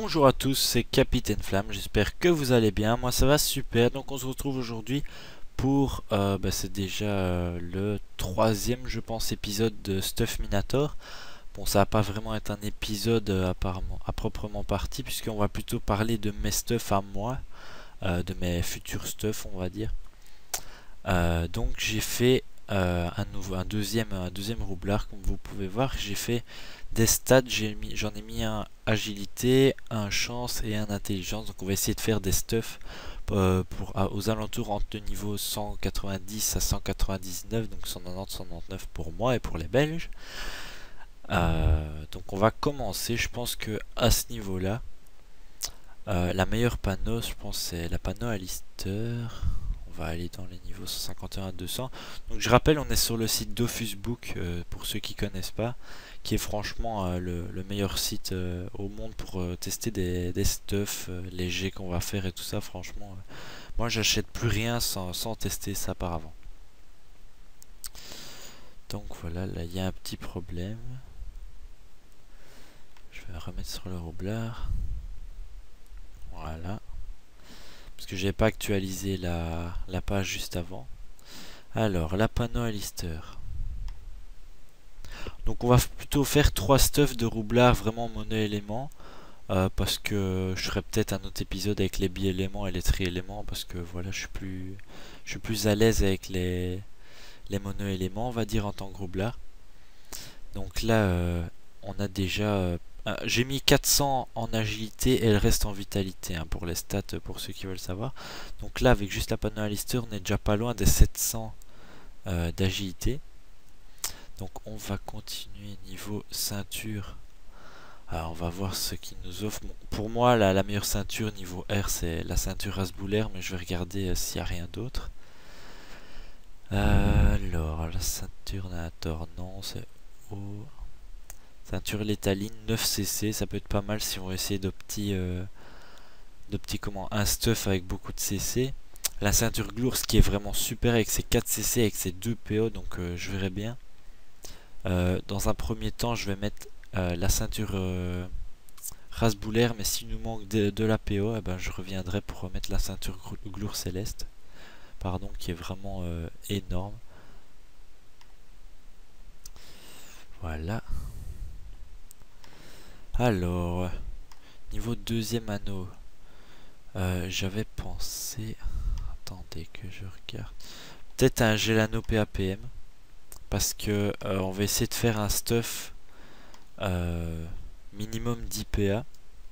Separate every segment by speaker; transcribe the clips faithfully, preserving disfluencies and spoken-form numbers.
Speaker 1: Bonjour à tous, c'est Capitaine Flamme, j'espère que vous allez bien, moi ça va super. Donc on se retrouve aujourd'hui pour, euh, bah, c'est déjà euh, le troisième je pense épisode de Stuff Minator. Bon, ça va pas vraiment être un épisode euh, apparemment à proprement partie, puisqu'on va plutôt parler de mes stuff à moi, euh, de mes futurs stuff on va dire. Euh, donc j'ai fait euh, un, nouveau, un, deuxième, un deuxième roublard comme vous pouvez voir. J'ai fait des stats, j'en ai, ai mis un agilité, un chance et un intelligence. Donc on va essayer de faire des stuff euh, pour, à, aux alentours entre le niveau cent quatre-vingt-dix à cent quatre-vingt-dix-neuf, donc cent quatre-vingt-dix cent quatre-vingt-dix pour moi et pour les Belges. Euh, donc on va commencer, je pense que à ce niveau là euh, la meilleure panneau je pense c'est la panneau à Lister. On va aller dans les niveaux cent cinquante et un à deux cents. Donc je rappelle, on est sur le site Dofus Book, euh, pour ceux qui connaissent pas, qui est franchement euh, le, le meilleur site euh, au monde pour euh, tester des, des stuff euh, légers qu'on va faire et tout ça. Franchement, euh, moi j'achète plus rien sans, sans tester ça par avant. Donc voilà, là il y a un petit problème. Je vais remettre sur le roublard. Voilà. Parce que j'ai pas actualisé la, la page juste avant. Alors, la panneau à Lister. Donc on va plutôt faire trois stuff de roublard vraiment mono-élément. Euh, parce que je ferai peut-être un autre épisode avec les bi-éléments et les tri-éléments. Parce que voilà, je suis plus, je suis plus à l'aise avec les, les mono-éléments, on va dire, en tant que roublard. Donc là, euh, on a déjà... Euh, j'ai mis quatre cents en agilité et le reste en vitalité, hein, pour les stats, pour ceux qui veulent savoir. Donc là, avec juste la panneau à Lister, on est déjà pas loin des sept cents euh, d'agilité. Donc on va continuer niveau ceinture. Alors on va voir ce qui nous offre. Bon, pour moi, la, la meilleure ceinture niveau R, c'est la ceinture Rasboulaire, mais je vais regarder euh, s'il n'y a rien d'autre. Euh, alors, la ceinture Nator, non, c'est haut. Ceinture létaline neuf C C, ça peut être pas mal si on veut essayer de petits, euh, de petits comment, un stuff avec beaucoup de C C. La ceinture Glours qui est vraiment super avec ses quatre C C, avec ses deux P O, donc euh, je verrai bien. Euh, dans un premier temps, je vais mettre euh, la ceinture euh, Rasboulaire, mais s'il nous manque de, de la P O, eh ben, je reviendrai pour remettre la ceinture Glours Céleste, pardon, qui est vraiment euh, énorme. Voilà. Alors, niveau deuxième anneau, euh, j'avais pensé... Attendez que je regarde. Peut-être un Gelano P A P M. Parce que euh, on va essayer de faire un stuff euh, minimum dix P A.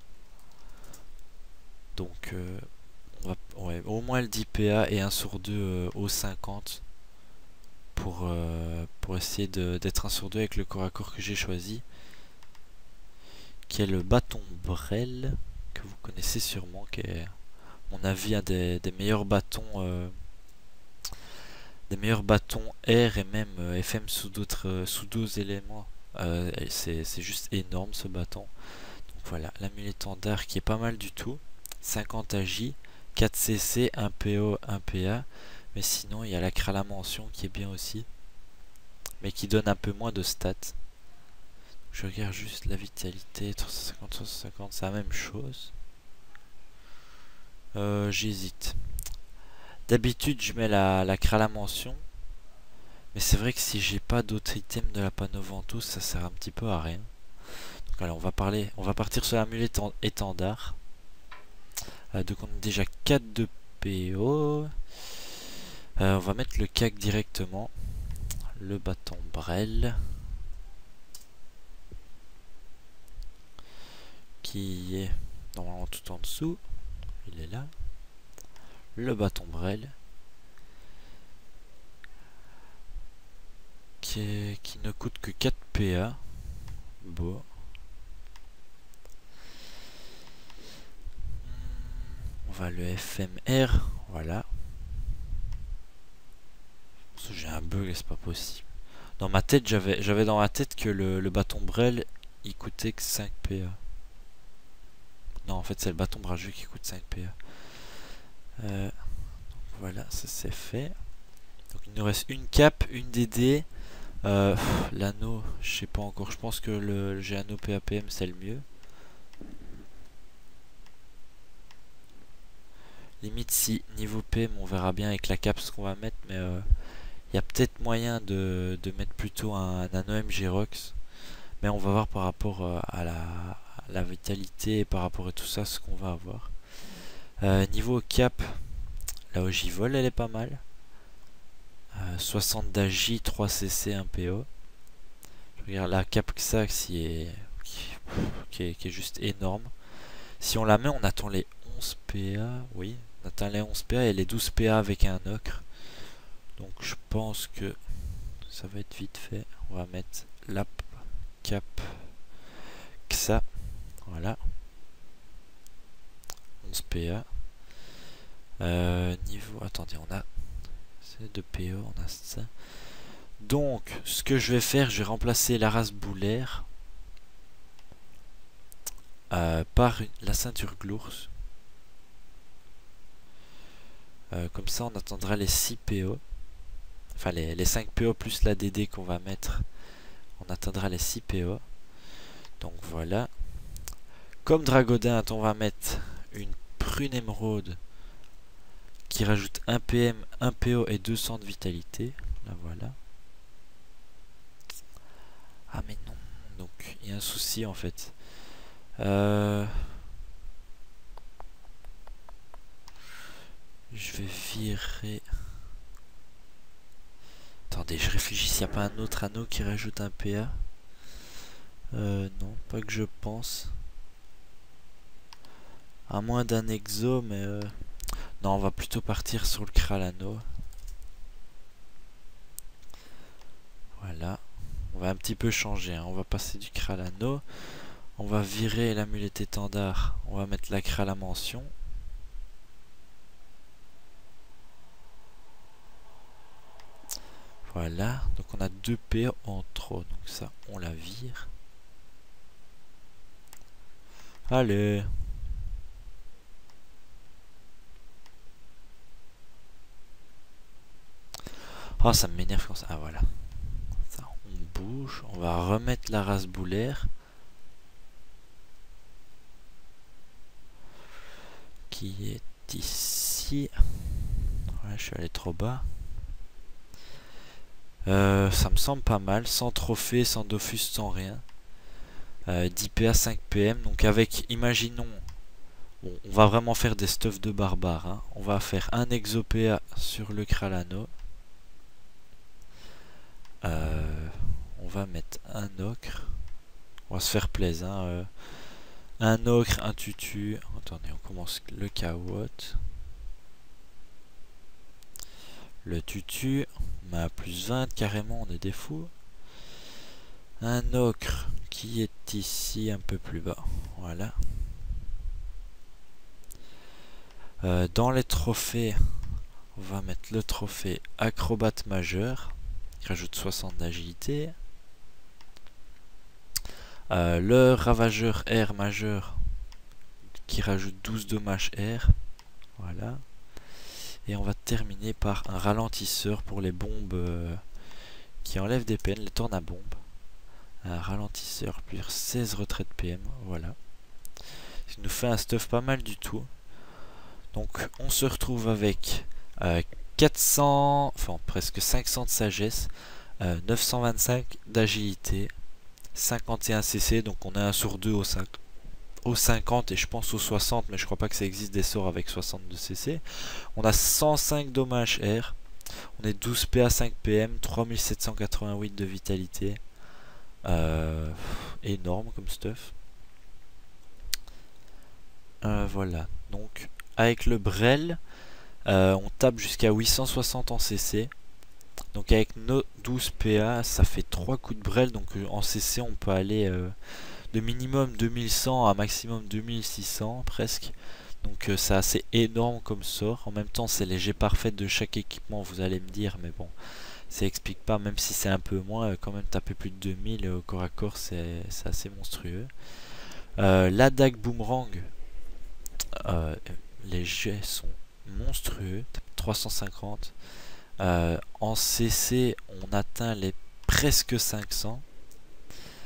Speaker 1: Donc, euh, on va, ouais, au moins le dix P A et un sur deux euh, au cinquante. Pour, euh, pour essayer d'être un sur deux avec le corps à corps que j'ai choisi. Qui est le bâton Brel, que vous connaissez sûrement, qui est, à mon avis, un des, des meilleurs bâtons, euh, des meilleurs bâtons R et même euh, F M sous d'autres, euh, sous d'autres éléments. Euh, c'est juste énorme ce bâton. Donc voilà, l'amulet étendard qui est pas mal du tout. cinquante A J, quatre C C, un P O, un P A. Mais sinon, il y a la Kralamention qui est bien aussi, mais qui donne un peu moins de stats. Je regarde juste la vitalité, trois cent cinquante, trois cent cinquante, c'est la même chose. Euh, J'hésite. D'habitude, je mets la, la Kralamention. Mais c'est vrai que si j'ai pas d'autres items de la panneau ventouse, ça sert un petit peu à rien. Donc alors, on va, parler, on va partir sur l'amulet étendard. Euh, donc on a déjà quatre de P O. Euh, on va mettre le C A C directement. Le bâton Brel. Qui est normalement tout en dessous. Il est là. Le bâton Brel. Qui, est, qui ne coûte que quatre P A. Bon. On va le F M R. Voilà. J'ai un bug, c'est pas possible. Dans ma tête, j'avais j'avais dans ma tête que le, le bâton Brel, il coûtait que cinq P A. Non, en fait, c'est le bâton Brageux qui coûte cinq P A. Euh, donc voilà, ça c'est fait. Donc il nous reste une cape, une D D. Euh, L'anneau, je sais pas encore. Je pense que le, le Gelano P A P M c'est le mieux. Limite si niveau P M on verra bien avec la cape ce qu'on va mettre, mais il euh, y a peut-être moyen de, de mettre plutôt un, un nano M G Rox. Mais on va voir par rapport euh, à, la, à la vitalité et par rapport à tout ça ce qu'on va avoir. Euh, niveau cap, la ogivole elle est pas mal. Euh, soixante d'agi, trois C C, un P O. Je regarde la cap Xax qui est, qui, qui, est, qui est juste énorme. Si on la met, on attend les onze P A. Oui, on atteint les onze P A et les douze P A avec un ocre. Donc je pense que ça va être vite fait. On va mettre la cap Xa. Voilà. onze P A. Euh, niveau. Attendez, on a. C'est de P O, on a ça. Donc, ce que je vais faire, je vais remplacer la race boulaire euh, par la ceinture Glours. Euh, comme ça, on attendra les six P O. Enfin, les, les cinq P O plus la D D qu'on va mettre. On atteindra les six P O. Donc voilà. Comme Dragodint, on va mettre une prune émeraude qui rajoute un P M, un P O et deux cents de vitalité. Là voilà. Ah mais non. Donc il y a un souci en fait. Euh... Je vais virer... Attendez, je réfléchis s'il n'y a pas un autre anneau qui rajoute un P A. Euh, non, pas que je pense. À moins d'un exo, mais... Euh... Non, on va plutôt partir sur le Kralano. Voilà. On va un petit peu changer. Hein. On va passer du Kralano. On va virer l'amulette étendard. On va mettre la Kralamention. Voilà. Donc on a deux P O en trop. Donc ça, on la vire. Allez. Oh, ça m'énerve comme ça. Ah, voilà. Ça, on bouge. On va remettre la race boulaire. Qui est ici. Voilà, je suis allé trop bas. Euh, ça me semble pas mal. Sans trophée, sans Dofus, sans rien. Euh, dix P A, cinq P M. Donc avec, imaginons... Bon, on va vraiment faire des stuffs de barbares. Hein. On va faire un exo P A sur le Kralano. Euh, on va mettre un ocre. On va se faire plaisir. Hein, euh, un ocre, un tutu. Attendez, on commence le Kawot. Le tutu. On a plus vingt carrément, on est des fous. Un ocre qui est ici un peu plus bas. Voilà. Euh, dans les trophées, on va mettre le trophée acrobate majeur. Qui rajoute soixante d'agilité. Euh, le ravageur air majeur qui rajoute douze dommages air. Voilà. Et on va terminer par un ralentisseur pour les bombes euh, qui enlèvent des peines, les tornabombes. Un ralentisseur plus seize retraites P M. Voilà. Ça nous fait un stuff pas mal du tout. Donc on se retrouve avec euh, quatre cents, enfin presque cinq cents de sagesse, euh, neuf cent vingt-cinq d'agilité, cinquante et un C C, donc on est un sur deux au, cinq, au cinquante et je pense au soixante, mais je crois pas que ça existe des sorts avec soixante-deux C C. On a cent cinq dommages air, on est douze P A, cinq P M, trois mille sept cent quatre-vingt-huit de vitalité. Euh, énorme comme stuff. Euh, voilà, donc avec le Brel, euh, on tape jusqu'à huit cent soixante en C C. Donc avec nos douze P A, ça fait trois coups de Brel. Donc euh, en C C, on peut aller euh, de minimum deux mille cent à maximum deux mille six cents presque. Donc euh, c'est assez énorme comme sort. En même temps, c'est les jets parfaits de chaque équipement, vous allez me dire. Mais bon, ça explique pas, même si c'est un peu moins, euh, quand même taper plus de deux mille au corps à corps, c'est assez monstrueux. Euh, la dague boomerang, euh, les jets sont monstrueux, trois cent cinquante. Euh, en C C, on atteint les presque cinq cents.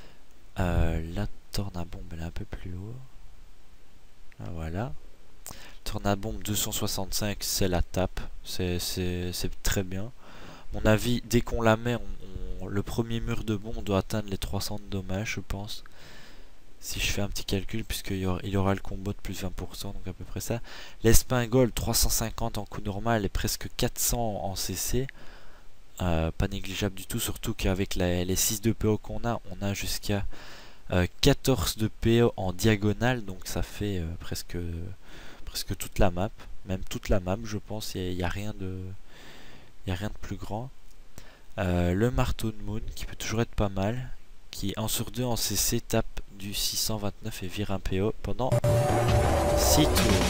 Speaker 1: Euh, la tornabombe, elle est un peu plus haut. Ah, voilà. Tornadbomb deux cent soixante-cinq, c'est la tape. C'est très bien. À mon avis, dès qu'on la met, on, on, le premier mur de bombe doit atteindre les trois cents de dommages, je pense. Si je fais un petit calcul, puisqu'il y aura, il y aura le combo de plus vingt pour cent, donc à peu près ça. L'Espingole, trois cent cinquante en coup normal et presque quatre cents en C C. Euh, pas négligeable du tout, surtout qu'avec les six de P O qu'on a, on a jusqu'à euh, quatorze de P O en diagonale, donc ça fait euh, presque, presque toute la map. Même toute la map, je pense, il n'y a, a rien de... Il n'y a rien de plus grand. Euh, le marteau de Moon, qui peut toujours être pas mal, qui un sur deux en C C tape du six cent vingt-neuf et vire un P O pendant six tours.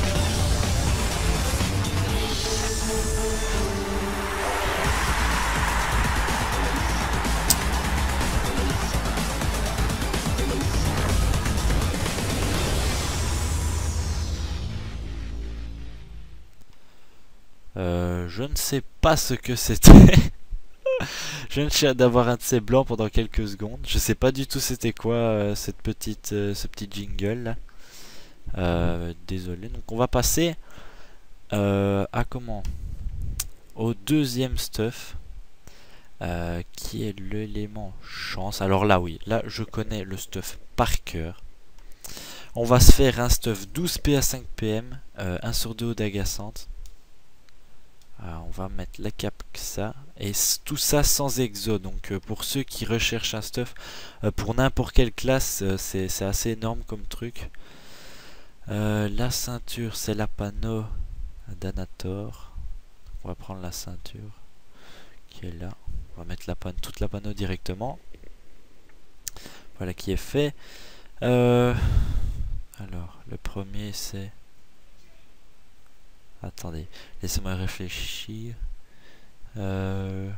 Speaker 1: Euh, je ne sais pas ce que c'était. Je viens d'avoir un de ces blancs pendant quelques secondes. Je sais pas du tout c'était quoi euh, cette petite, euh, ce petit jingle là. Euh, désolé. Donc on va passer euh, à comment au deuxième stuff euh, qui est l'élément chance. Alors là oui, là je connais le stuff par cœur. On va se faire un stuff douze P à cinq P M, euh, un sur deux au d'agaçante. Ah, on va mettre la cap que ça et tout ça sans exo, donc euh, pour ceux qui recherchent un stuff euh, pour n'importe quelle classe, euh, c'est assez énorme comme truc. Euh, la ceinture c'est la panneau d'Anator, on va prendre la ceinture qui est là, on va mettre la panne, toute la panneau directement, voilà qui est fait. Euh, alors le premier c'est... Attendez, laissez-moi réfléchir. Euh...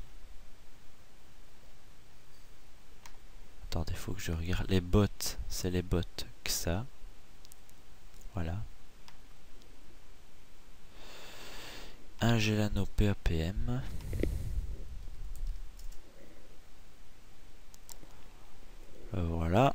Speaker 1: Attendez, faut que je regarde. Les bots, c'est les bots que ça. Voilà. Un Gelano P A P M. Euh, voilà.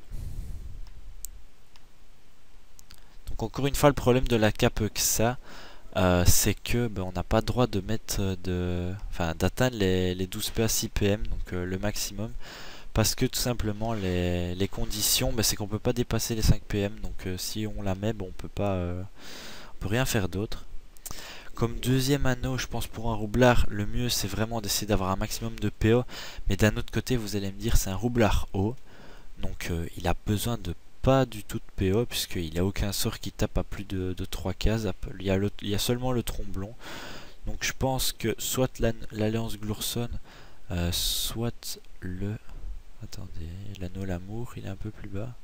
Speaker 1: Donc encore une fois, le problème de la cape que ça. Euh, c'est que ben, on n'a pas le droit de mettre de, enfin d'atteindre les, les douze P à six P M, donc euh, le maximum, parce que tout simplement les, les conditions, ben, c'est qu'on peut pas dépasser les cinq P M, donc euh, si on la met, bon, on peut pas, euh, on peut rien faire d'autre. Comme deuxième anneau, je pense pour un roublard, le mieux c'est vraiment d'essayer d'avoir un maximum de P O, mais d'un autre côté, vous allez me dire, c'est un roublard haut, donc euh, il a besoin de pas du tout de P O puisqu'il n'y a aucun sort qui tape à plus de, de trois cases. Il y, a le, il y a seulement le tromblon. Donc je pense que soit l'Alliance Glourson, euh, soit le... Attendez, l'anneau l'amour, il est un peu plus bas.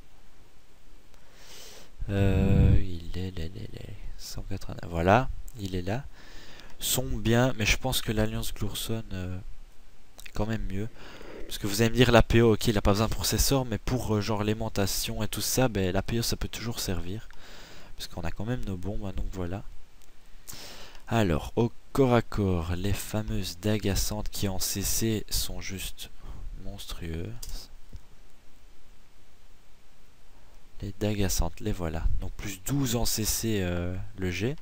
Speaker 1: Euh, il est là, là, là, cent quatre-vingt-neuf. Voilà, il est là. Sont bien, mais je pense que l'Alliance Glourson euh, est quand même mieux. Parce que vous allez me dire la P O, ok, il n'a pas besoin pour ses sorts, mais pour euh, genre l'aimantation et tout ça, ben, la P O ça peut toujours servir. Parce qu'on a quand même nos bombes, hein, donc voilà. Alors, au corps à corps, les fameuses d'agaçantes qui en C C sont juste monstrueuses. Les d'agaçantes, les voilà. Donc plus douze en C C euh, le G.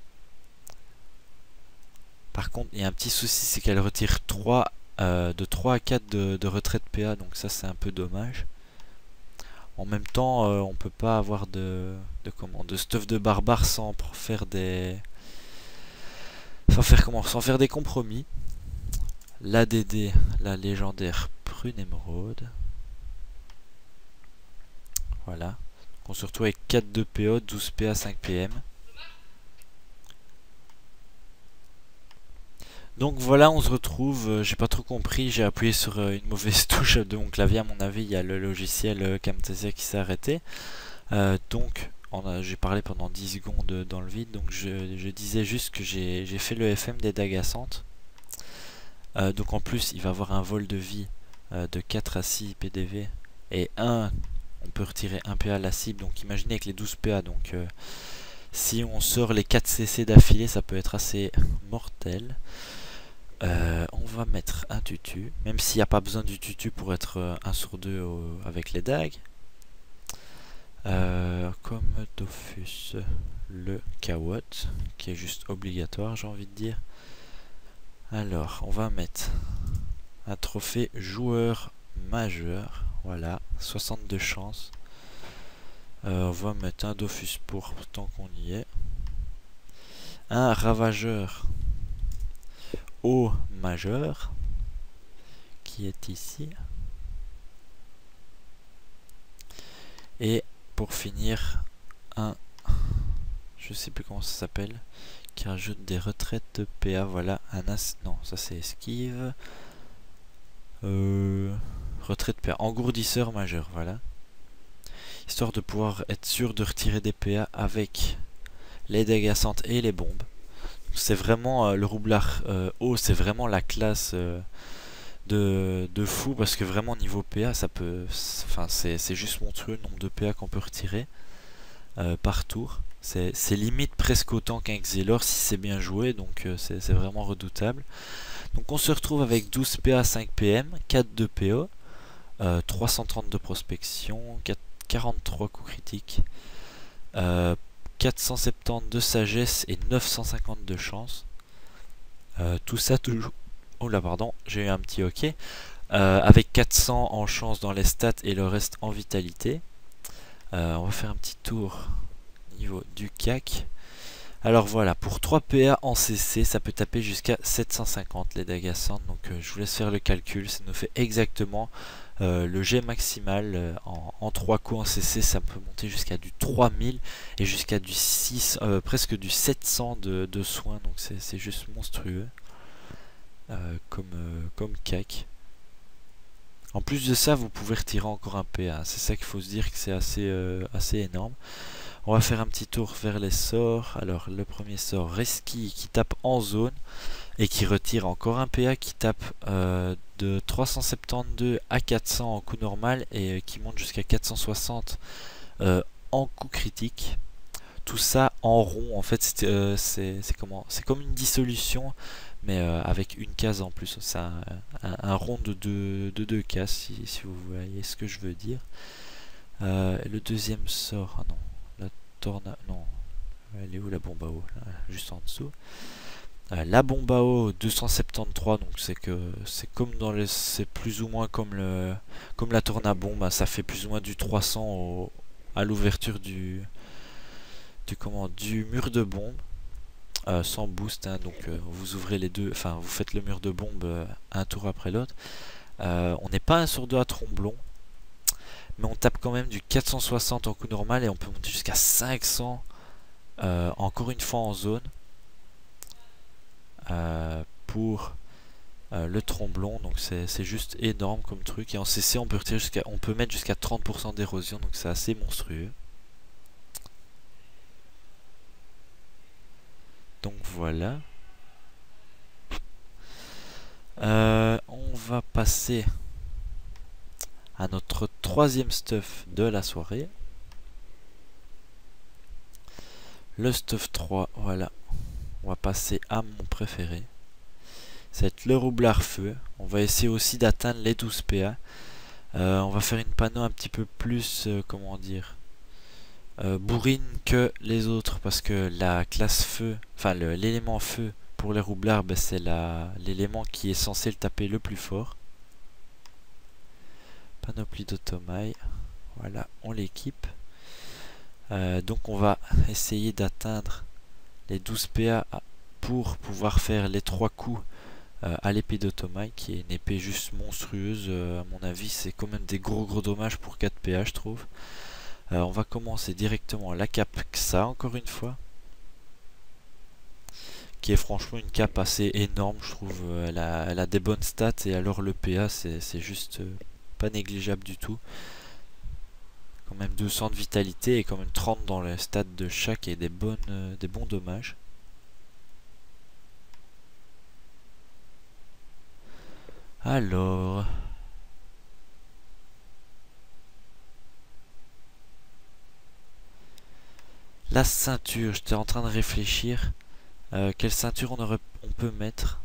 Speaker 1: Par contre, il y a un petit souci, c'est qu'elle retire trois Euh, de trois à quatre de, de retraite P A, donc ça c'est un peu dommage. En même temps, euh, on peut pas avoir de, de comment de stuff de barbare sans faire des sans faire comment sans faire des compromis. L'A D D, la légendaire prune émeraude. Voilà. On se retrouve avec quatre de P O, douze P A, cinq P M. Donc voilà, on se retrouve, euh, j'ai pas trop compris, j'ai appuyé sur euh, une mauvaise touche de mon clavier, à mon avis, il y a le logiciel euh, Camtasia qui s'est arrêté. Euh, donc, j'ai parlé pendant dix secondes euh, dans le vide, donc je, je disais juste que j'ai fait le F M des d'agaçantes. Euh, donc en plus, il va avoir un vol de vie euh, de quatre à six P D V, et un, on peut retirer un P A à la cible, donc imaginez avec les douze P A, donc euh, si on sort les quatre C C d'affilée, ça peut être assez mortel. Euh, on va mettre un tutu, même s'il n'y a pas besoin du tutu pour être euh, un sur deux au, avec les dagues. Euh, comme Dofus, le Kawot, qui est juste obligatoire, j'ai envie de dire. Alors, on va mettre un trophée joueur majeur. Voilà, soixante-deux chances. Euh, on va mettre un Dofus pour tant qu'on y est. Un ravageur au majeur qui est ici. Et pour finir, un, je sais plus comment ça s'appelle, qui rajoute des retraites de P A. Voilà, un as. Non, ça c'est esquive. Euh, retraite P A. Engourdisseur majeur, voilà. Histoire de pouvoir être sûr de retirer des P A avec les dégâts agaçantes et les bombes. C'est vraiment euh, le roublard euh, haut, c'est vraiment la classe euh, de, de fou parce que vraiment niveau P A, ça peut, enfin c'est juste monstrueux le nombre de P A qu'on peut retirer euh, par tour. C'est limite presque autant qu'un Xelor si c'est bien joué, donc euh, c'est vraiment redoutable. Donc on se retrouve avec douze P A, cinq P M, quatre de P O, euh, trois cent trente de prospection, quarante-trois coups critiques, euh, quatre cent soixante-dix de sagesse et neuf cent cinquante de chance. Euh, tout ça toujours... Oh là pardon, j'ai eu un petit ok. Euh, avec quatre cents en chance dans les stats et le reste en vitalité. Euh, on va faire un petit tour au niveau du C A C. Alors voilà, pour trois P A en C C, ça peut taper jusqu'à sept cent cinquante les dégâts agaçantes. Donc euh, je vous laisse faire le calcul, ça nous fait exactement euh, le jet maximal. Euh, en, en trois coups en C C, ça peut monter jusqu'à du trois mille et jusqu'à du six, euh, presque du sept cents de, de soins. Donc c'est juste monstrueux euh, comme, euh, comme C A C. En plus de ça, vous pouvez retirer encore un P A. C'est ça qu'il faut se dire que c'est assez, euh, assez énorme. On va faire un petit tour vers les sorts. Alors le premier sort, Reski, qui tape en zone et qui retire encore un P A qui tape euh, de trois cent soixante-douze à quatre cents en coup normal et euh, qui monte jusqu'à quatre cent soixante euh, en coup critique. Tout ça en rond, en fait c'est euh, comment c'est comme une dissolution mais euh, avec une case en plus. C'est un, un, un rond de deux, de deux cases si, si vous voyez ce que je veux dire. Euh, le deuxième sort, ah non. Torna... Non, elle est où la bombe à eau? Juste en dessous. Euh, la bombe à eau deux cent soixante-treize, donc c'est que c'est comme dans les, c'est plus ou moins comme le, comme la tornabombe, hein, ça fait plus ou moins du trois cents au, à l'ouverture du, du comment, du mur de bombe, euh, sans boost, hein, donc euh, vous ouvrez les deux, enfin vous faites le mur de bombe euh, un tour après l'autre. Euh, on n'est pas un sur deux à tromblon. Mais on tape quand même du quatre cent soixante en coup normal et on peut monter jusqu'à cinq cents euh, encore une fois en zone euh, pour euh, le tromblon. Donc c'est juste énorme comme truc. Et en C C on peut retirer jusqu'à, on peut mettre jusqu'à trente pour cent d'érosion, donc c'est assez monstrueux. Donc voilà. Euh, on va passer à notre troisième stuff de la soirée. Le stuff trois, voilà. On va passer à mon préféré. Ça va être le roublard feu. On va essayer aussi d'atteindre les douze P A. Euh, on va faire une panneau un petit peu plus, euh, comment dire, euh, bourrine que les autres. Parce que la classe feu, enfin l'élément feu pour les roublards, ben, c'est l'élément qui est censé le taper le plus fort. Panoplie d'automaille. Voilà, on l'équipe. Euh, donc on va essayer d'atteindre les douze P A pour pouvoir faire les trois coups euh, à l'épée d'automaille, qui est une épée juste monstrueuse. Euh, à mon avis, c'est quand même des gros gros dommages pour quatre P A, je trouve. Euh, on va commencer directement la cape Xa, encore une fois, qui est franchement une cape assez énorme, je trouve. Elle a, elle a des bonnes stats et alors le P A, c'est juste euh, pas négligeable du tout. Quand même deux cents de vitalité et quand même trente dans les stats de chaque et des, bonnes, euh, des bons dommages. Alors... La ceinture, j'étais en train de réfléchir. Euh, quelle ceinture on, aurait, on peut mettre?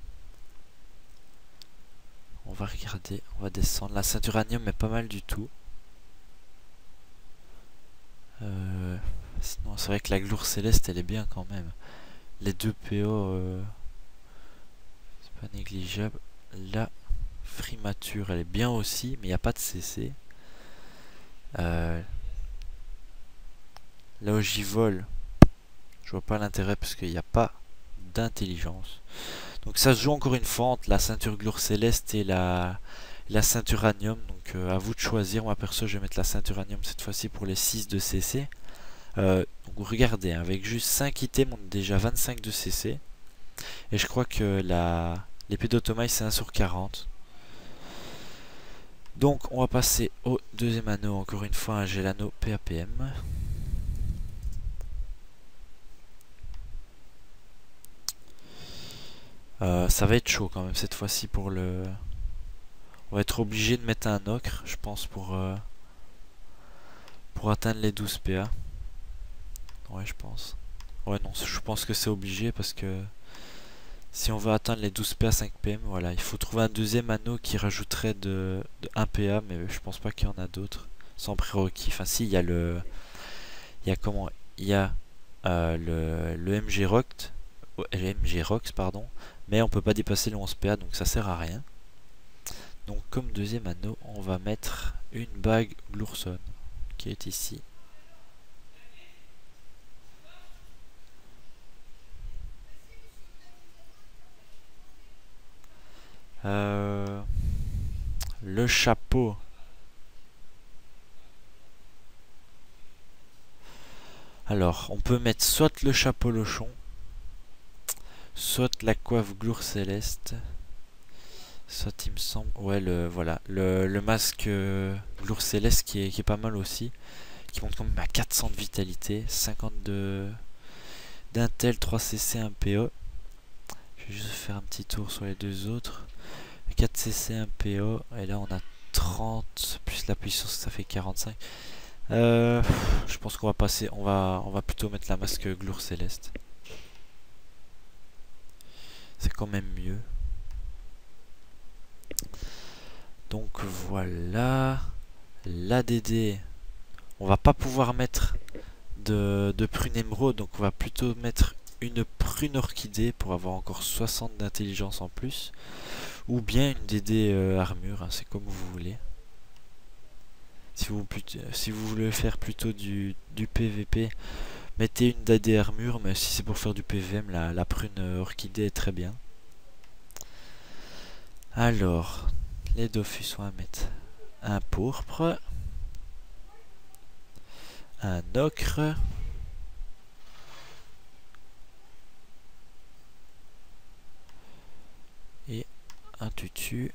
Speaker 1: On va regarder, on va descendre. La ceinture Anium est pas mal du tout. Euh, sinon, c'est vrai que la gloire céleste, elle est bien quand même. Les deux P O, euh, c'est pas négligeable. La frimature, elle est bien aussi, mais il n'y a pas de C C. Euh, là où j'y vole, je vois pas l'intérêt parce qu'il n'y a pas d'intelligence. Donc ça se joue encore une fois entre la ceinture gloire céleste et la, la ceinture uranium. Donc euh, à vous de choisir. Moi perso je vais mettre la ceinture uranium cette fois-ci pour les six de C C. Euh, donc regardez, hein, avec juste cinq items on a déjà vingt-cinq de C C. Et je crois que la l'épée d'automaille c'est un sur quarante. Donc on va passer au deuxième anneau. Encore une fois, j'ai l'anneau P A P M. Euh, ça va être chaud quand même cette fois-ci pour le... On va être obligé de mettre un ocre, je pense, pour, euh, pour atteindre les douze P A. Ouais, je pense. Ouais, non, je pense que c'est obligé parce que si on veut atteindre les douze P A cinq P M, voilà, il faut trouver un deuxième anneau qui rajouterait de, de un P A, mais je pense pas qu'il y en a d'autres sans prérequis. Enfin, si, il y a le... Il y a comment... Il y a euh, le, le M G Rox, M G Rox, pardon, mais on peut pas dépasser les onze P A, donc ça sert à rien. Donc comme deuxième anneau, on va mettre une bague Glourson, qui est ici. Euh, le chapeau. Alors, on peut mettre soit le chapeau lochon, soit la coiffe gloire céleste, soit il me semble, ouais, le voilà, le, le masque euh, gloire céleste qui est, qui est pas mal aussi, qui monte quand même à quatre cents de vitalité, cinquante-deux d'intel, trois C C, un P O. Je vais juste faire un petit tour sur les deux autres. quatre C C, un P O, et là on a trente, plus la puissance, ça fait quarante-cinq. Euh, je pense qu'on va passer, on va, on va plutôt mettre la masque gloire céleste. C'est quand même mieux. Donc voilà, l'A D D. On va pas pouvoir mettre de, de prune émeraude, donc on va plutôt mettre une prune orchidée pour avoir encore soixante d'intelligence en plus. Ou bien une D D euh, armure, hein, c'est comme vous voulez. Si vous, si vous voulez faire plutôt du, du P V P, mettez une D D armure, mais si c'est pour faire du P V M, la, la prune orchidée est très bien. Alors, les Dofus, on va mettre un pourpre, un ocre, et un tutu.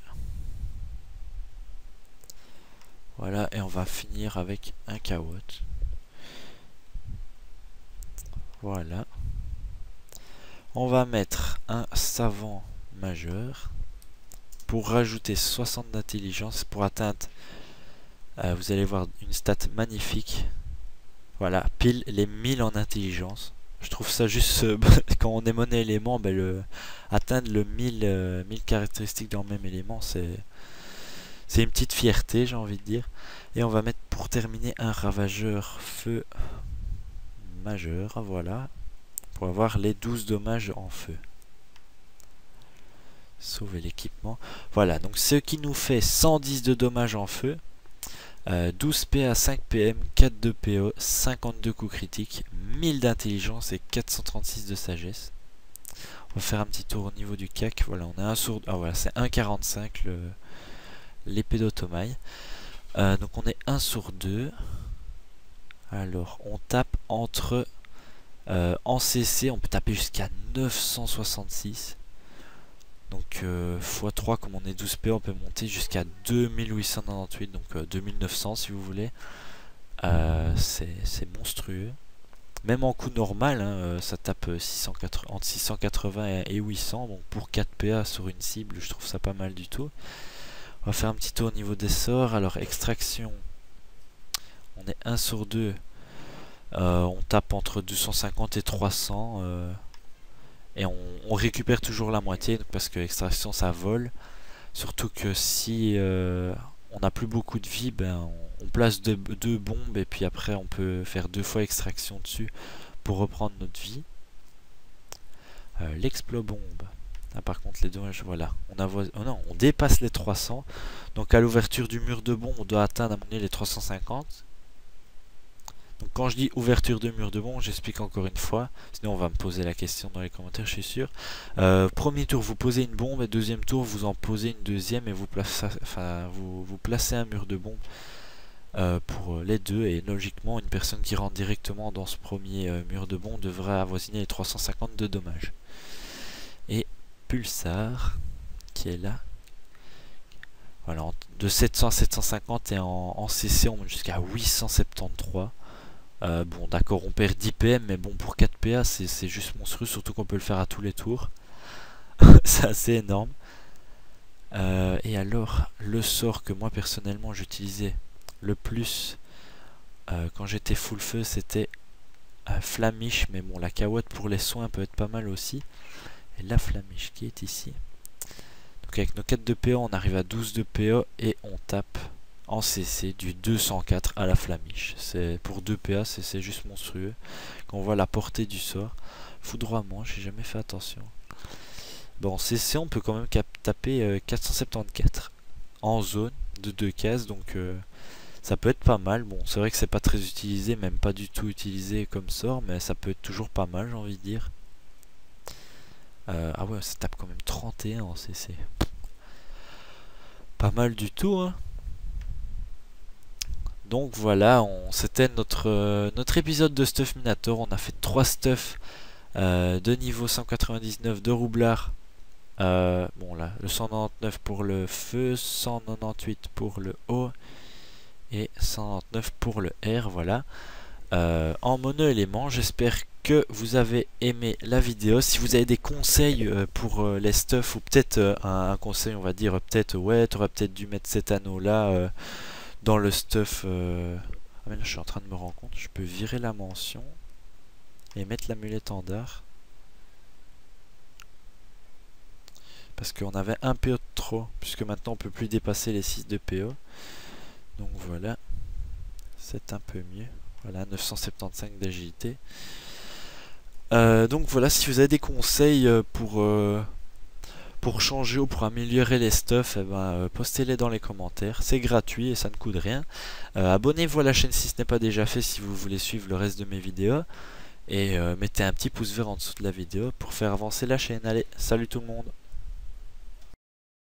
Speaker 1: Voilà, et on va finir avec un cawotte. Voilà. On va mettre un savant majeur pour rajouter soixante d'intelligence pour atteindre, euh, vous allez voir une stat magnifique. Voilà, pile les mille en intelligence. Je trouve ça juste, euh, quand on est monnaie élément, ben le, atteindre le mille, euh, mille caractéristiques dans le même élément, c'est c'est une petite fierté, j'ai envie de dire. Et on va mettre pour terminer un ravageur feu majeur, voilà, pour avoir les douze dommages en feu. Sauver l'équipement. Voilà, donc ce qui nous fait cent dix de dommages en feu, euh, douze P A, cinq P M, quatre de P O, cinquante-deux coups critiques, mille d'intelligence et quatre cent trente-six de sagesse. On va faire un petit tour au niveau du C A C. Voilà, on a un sur... Ah voilà, c'est un virgule quarante-cinq le l'épée d'automaille. Euh, donc on est un sur deux. Alors, on tape entre... Euh, en C C, on peut taper jusqu'à neuf cent soixante-six. Donc euh, fois trois, comme on est douze P, on peut monter jusqu'à deux mille huit cent quatre-vingt-dix-huit, donc euh, deux mille neuf cents si vous voulez. Euh, c'est monstrueux. Même en coup normal, hein, ça tape six cent quatre-vingts, entre six cent quatre-vingts et huit cents. Donc pour quatre P A sur une cible, je trouve ça pas mal du tout. On va faire un petit tour au niveau des sorts. Alors extraction, on est un sur deux. Euh, on tape entre deux cent cinquante et trois cents. Euh, et on, on récupère toujours la moitié, parce que extraction ça vole. Surtout que si euh, on n'a plus beaucoup de vie, ben on place deux, deux bombes et puis après on peut faire deux fois extraction dessus pour reprendre notre vie. Euh, L'explo-bombe. Ah, par contre les dommages, voilà, on, avois... oh non, on dépasse les trois cents. Donc à l'ouverture du mur de bombe, on doit atteindre à mon avis les trois cent cinquante. Donc quand je dis ouverture de mur de bombe, j'explique encore une fois. Sinon on va me poser la question dans les commentaires, je suis sûr. Euh, premier tour, vous posez une bombe, et deuxième tour, vous en posez une deuxième et vous placez, enfin, vous, vous placez un mur de bombe euh, pour les deux. Et logiquement, une personne qui rentre directement dans ce premier euh, mur de bombe devrait avoisiner les trois cent cinquante de dommages. Et Pulsar, qui est là. Voilà, de sept cents à sept cent cinquante et en, en C C on monte jusqu'à huit cent soixante-treize. Euh, bon d'accord, on perd dix P M, mais bon, pour quatre P A c'est juste monstrueux, surtout qu'on peut le faire à tous les tours. C'est assez énorme. Euh, et alors, le sort que moi personnellement j'utilisais le plus euh, quand j'étais full feu, c'était euh, Flamiche, mais bon, la cahuète pour les soins peut être pas mal aussi. Et la Flamiche qui est ici. Donc avec nos quatre de P A, on arrive à douze de P A et on tape en C C du deux cent quatre à la Flamiche. C'est pour deux P A, c'est juste monstrueux. Quand on voit la portée du sort, foudroiement, j'ai jamais fait attention. Bon, en C C, on peut quand même taper euh, quatre cent soixante-quatorze en zone de deux cases, donc euh, ça peut être pas mal. Bon, c'est vrai que c'est pas très utilisé, même pas du tout utilisé comme sort, mais ça peut être toujours pas mal, j'ai envie de dire. Euh, ah ouais, ça tape quand même trente et un en C C. Pas mal du tout, hein. Donc voilà, c'était notre, euh, notre épisode de Stuff Minator. On a fait trois stuffs euh, de niveau cent quatre-vingt-dix-neuf de roublard. Euh, bon là, le cent quatre-vingt-dix-neuf pour le feu, cent quatre-vingt-dix-huit pour le haut et cent quatre-vingt-dix-neuf pour le R, voilà. Euh, en mono-élément, j'espère que vous avez aimé la vidéo. Si vous avez des conseils euh, pour euh, les stuffs, ou peut-être euh, un, un conseil, on va dire, peut-être, ouais, tu aurais peut-être dû mettre cet anneau là euh, dans le stuff. Euh... Ah mais là je suis en train de me rendre compte, je peux virer la mention et mettre l'amulette-étendard. Parce qu'on avait un P O de trop, puisque maintenant on peut plus dépasser les six de P O. Donc voilà, c'est un peu mieux. Voilà, neuf cent soixante-quinze d'agilité. Euh, donc voilà, si vous avez des conseils pour, euh, pour changer ou pour améliorer les stuffs, eh ben, euh, postez-les dans les commentaires. C'est gratuit et ça ne coûte rien. Euh, Abonnez-vous à la chaîne si ce n'est pas déjà fait, si vous voulez suivre le reste de mes vidéos. Et euh, mettez un petit pouce vert en dessous de la vidéo pour faire avancer la chaîne. Allez, salut tout le monde!